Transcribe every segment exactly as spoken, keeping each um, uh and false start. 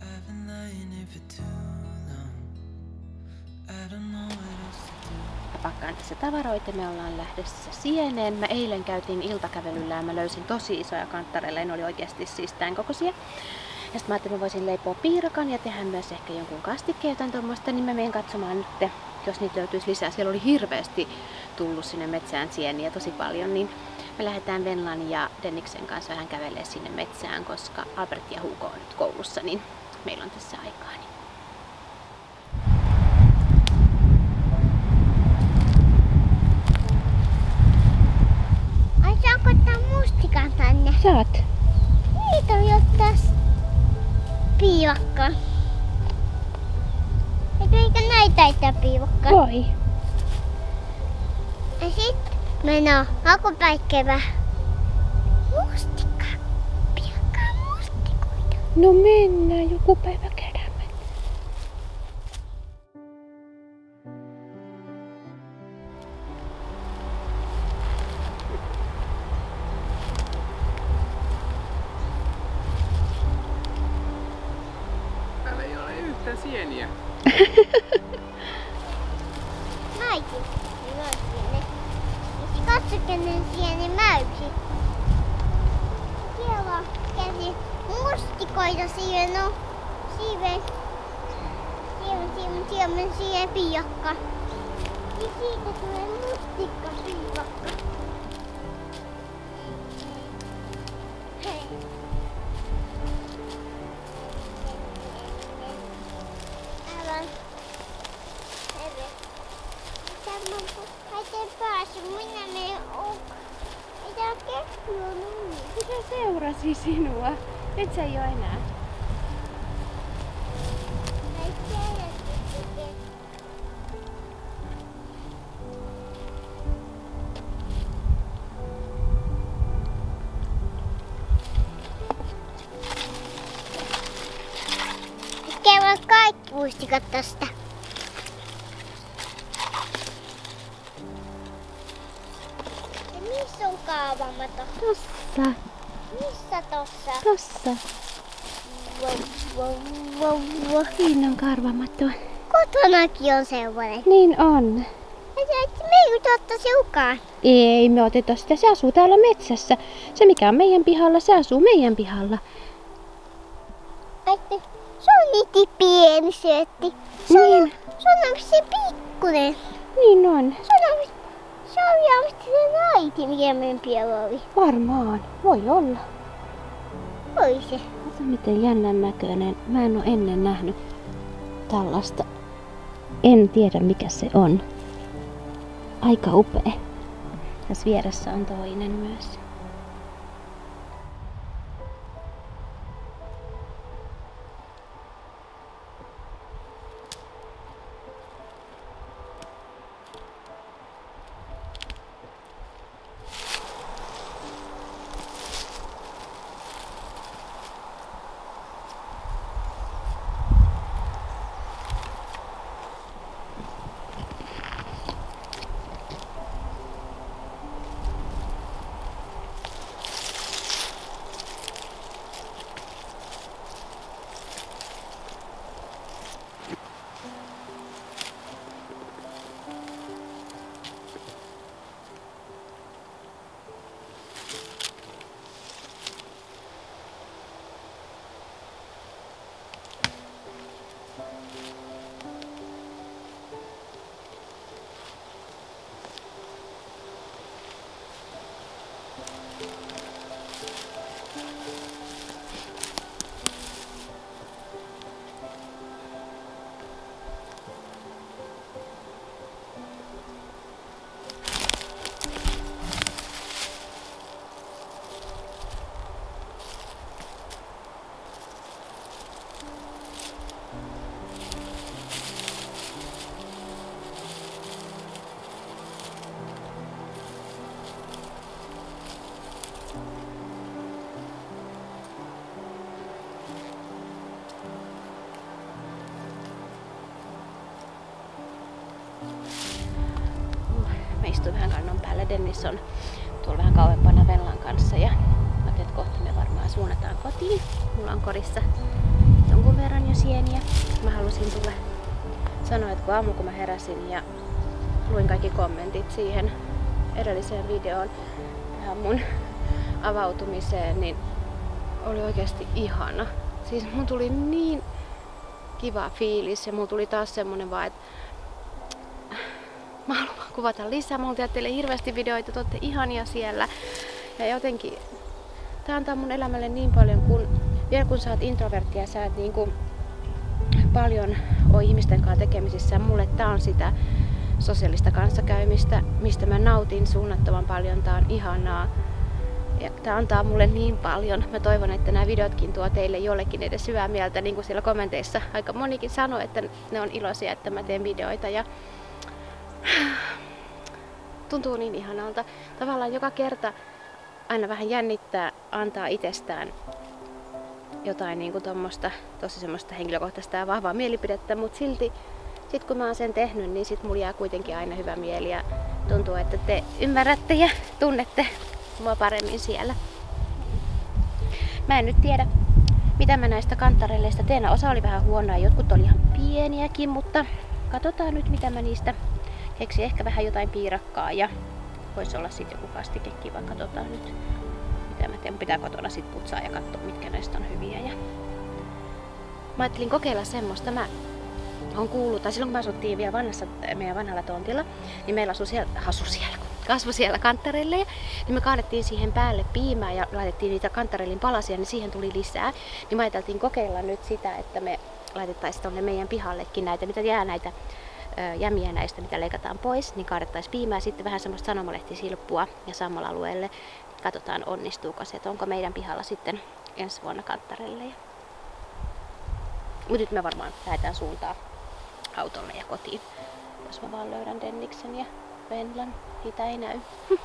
Mä pakkaan tässä tavaroita, me ollaan lähdössä Sieneen. Mä eilen käytiin iltakävelyllä ja mä löysin tosi isoja kanttareilla, ne oli oikeasti siis tämän kokoisia. Ja sitten mä ajattelin, että mä voisin leipoa piirakan ja tehdä myös ehkä jonkun kastikkeen jotain tuommoista, niin mä menen katsomaan nyt, jos niitä löytyisi lisää. Siellä oli hirveästi tullut sinne metsään sieniä tosi paljon, niin me lähdetään Venlan ja Denniksen kanssa vähän kävelemään sinne metsään, koska Albert ja Hugo on nyt koulussa, niin meillä on tässä aikaa. Niin. Ai saanko ottaa mustikan tänne? Saat. Niitä on jottais piirakka. Eikö näitä ei piirakka? Voi. Ja sit mennään hakupäikkevä. Mustikka. Piakkaa mustikoita. No mennään joku päivä käydään. Täällä ei ole yhtään sieniä. Mäikin. Katso, kenen sieni mäysi. Siellä on käsi mustikoita siihen on. Siihen. Siihen, siihen, siihen, siihen piirakka. Ja siitä tulee mustikka piirakka. Hei. Älä. Terve. Tämä on häiden päässä. Minä menen ok. Mitä ketju on ollut? Se seurasi sinua. Nyt se ei oo enää. Ei tiedä, että Kerro kaikki muistikat tosta. Ja missä on kaavamato? Tossa. Missä tossa? Tossa. Wow, wow, wow, wow. Siinä on karvamatto. Kotonakin on sellainen. Niin on. Ja se, että me ei ottaisi mukaan. Ei me oteta sitä. Se asuu täällä metsässä. Se mikä on meidän pihalla, se asuu meidän pihalla. Että se on niin pieni syötti. Se on, Niin. se on se pikkunen. Niin on. Se on, se on varmasti se äiti, mikä meidän piellä oli. Varmaan. Voi olla. Oi se. Kato miten jännän näköinen. Mä en oo ennen nähnyt tällaista. En tiedä mikä se on. Aika upea. Tässä vieressä on toinen myös. Mä istuin vähän kannon päällä. Dennis on tuolla vähän kauempana Venlan kanssa ja mä ajattelin, että kohta me varmaan suunnataan kotiin. Mulla on korissa jonkun verran jo sieniä. Mä halusin tulla sanoa, että kun aamu kun mä heräsin ja luin kaikki kommentit siihen edelliseen videoon tähän mun avautumiseen, niin oli oikeasti ihana. Siis mun tuli niin kiva fiilis ja mun tuli taas semmonen vaan, että mä haluan kuvata lisää. Mä teen teille hirveästi videoita, te ootte ihania siellä. Ja jotenkin tää antaa mun elämälle niin paljon, kun vielä kun sä oot introvertti ja sä et niin kuin paljon oo ihmisten kanssa tekemisissä. Mulle tää on sitä sosiaalista kanssakäymistä, mistä mä nautin suunnattoman paljon. Tää on ihanaa. Ja tää antaa mulle niin paljon. Mä toivon, että nämä videotkin tuo teille jollekin edes hyvää mieltä, niin kuin siellä kommenteissa aika monikin sanoi, että ne on iloisia, että mä teen videoita. Ja tuntuu niin ihanalta. Tavallaan joka kerta aina vähän jännittää antaa itsestään jotain niin kuin tommoista, tosi semmoista henkilökohtaista ja vahvaa mielipidettä, mutta silti sit kun mä oon sen tehnyt, niin sit mulla jää kuitenkin aina hyvä mieli ja tuntuu, että te ymmärrätte ja tunnette mua paremmin siellä. Mä en nyt tiedä, mitä mä näistä kantarelleista teen. Osa oli vähän huonoa, jotkut oli ihan pieniäkin, mutta katsotaan nyt mitä mä niistä keksin. Ehkä vähän jotain piirakkaa ja voisi olla sitten joku kastike kiva. Katsotaan nyt mitä mä teen. Pitää kotona sit putsaa ja katsoa mitkä näistä on hyviä. Ja mä ajattelin kokeilla semmoista. Mä on kuullut, tai silloin kun me asuttiin vielä vanhassa, meidän vanhalla tontilla, niin meillä asui siellä, asu siellä, kasvoi siellä kantarelleja, niin me kaadettiin siihen päälle piimää ja laitettiin niitä kantarellin palasia, niin siihen tuli lisää. Niin me ajateltiin kokeilla nyt sitä, että me laitettaisiin tonne meidän pihallekin näitä, mitä jää näitä ö, jämiä näistä, mitä leikataan pois, niin kaadettaisiin piimää, sitten vähän semmoista sanomalehtisilppua ja samalla alueelle. Katsotaan onnistuuko se, että onko meidän pihalla sitten ensi vuonna kantarelleja. Mutta nyt me varmaan lähdetään suuntaan autolle ja kotiin, jos mä vaan löydän Denniksen ja Venlan. Niitä ei näy.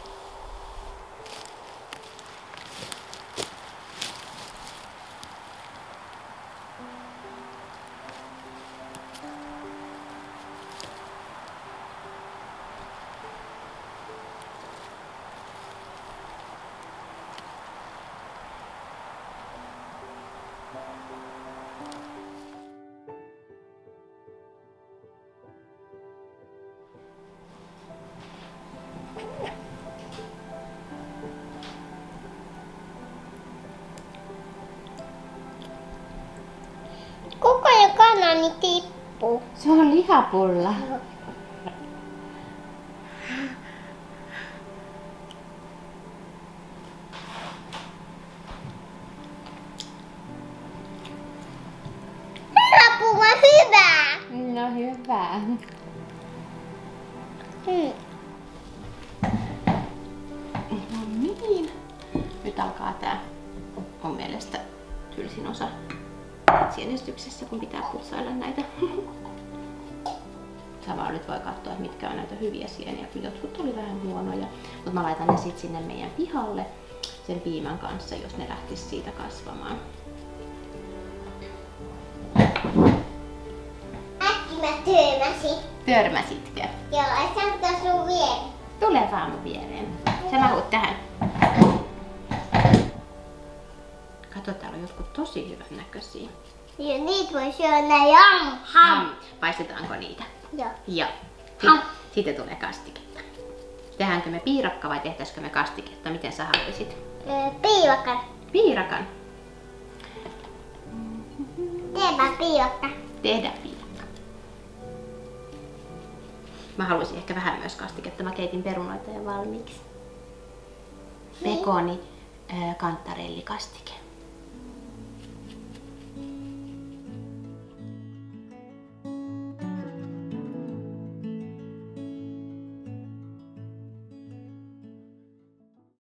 Koko ajan kanani tippuu. Se on lihapulla. Lihapuu on hyvää. No hyvä. Hmm. No niin. Nyt alkaa tää mun mielestä tylsin osa sienistyksessä, kun pitää putsailla näitä. Samalla nyt voi katsoa, että mitkä on näitä hyviä sieniä, kun jotkut oli vähän huonoja. Mutta mä laitan ne sit sinne meidän pihalle sen piimän kanssa, jos ne lähtis siitä kasvamaan. Äkki mä törmäsin. Törmäsitkö? Joo, et sä ottaa sun viereen. Tule vaan mun viereen. Sä mahut tähän. Kato, täällä on jotkut tosi hyvän näköisiä. Ja niitä voi syödä jam. Ham. Paistetaanko niitä? Joo. Joo. Ham. Sitten tulee kastiketta. Tehdäänkö me piirakka vai tehtäisikö me kastiketta? Miten sä haluaisit? Öö, piirakka. Piirakan. Teepä piirakka. Tehdään piirakka. Mä haluaisin ehkä vähän myös kastiketta. Mä keitin perunoita jo valmiiksi. Pekoni, kantarellikastike.